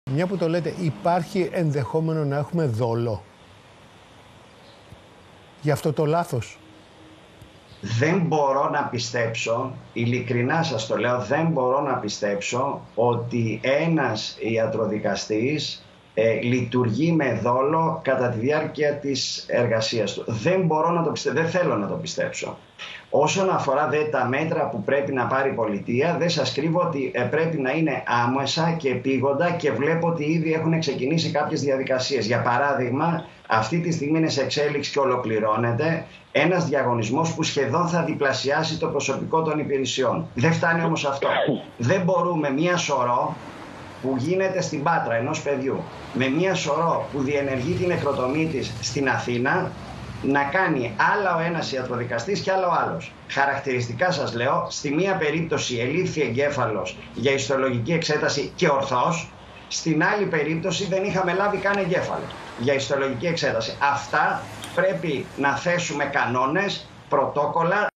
Μια που το λέτε, υπάρχει ενδεχόμενο να έχουμε δόλο για αυτό το λάθος? Δεν μπορώ να πιστέψω, ειλικρινά σας το λέω, δεν μπορώ να πιστέψω ότι ένας ιατροδικαστής λειτουργεί με δόλο κατά τη διάρκεια της εργασίας του. Δεν μπορώ να το πιστέψω, δεν θέλω να το πιστέψω. Όσον αφορά τα μέτρα που πρέπει να πάρει η πολιτεία, δεν σας κρύβω ότι πρέπει να είναι άμεσα και επίγοντα και βλέπω ότι ήδη έχουν ξεκινήσει κάποιες διαδικασίες. Για παράδειγμα, αυτή τη στιγμή είναι σε εξέλιξη και ολοκληρώνεται ένας διαγωνισμός που σχεδόν θα διπλασιάσει το προσωπικό των υπηρεσιών. Δεν φτάνει όμως αυτό. Δεν μπορούμε μία σωρό που γίνεται στην Πάτρα ενός παιδιού με μία σωρό που διενεργεί την νεκροτομή της στην Αθήνα να κάνει άλλα ο ένας ιατροδικαστής και άλλο ο άλλος. Χαρακτηριστικά σας λέω, στη μία περίπτωση ελήφθη εγκέφαλος για ιστολογική εξέταση και ορθώς, στην άλλη περίπτωση δεν είχαμε λάβει καν εγκέφαλο για ιστολογική εξέταση. Αυτά πρέπει να θέσουμε κανόνες, πρωτόκολλα.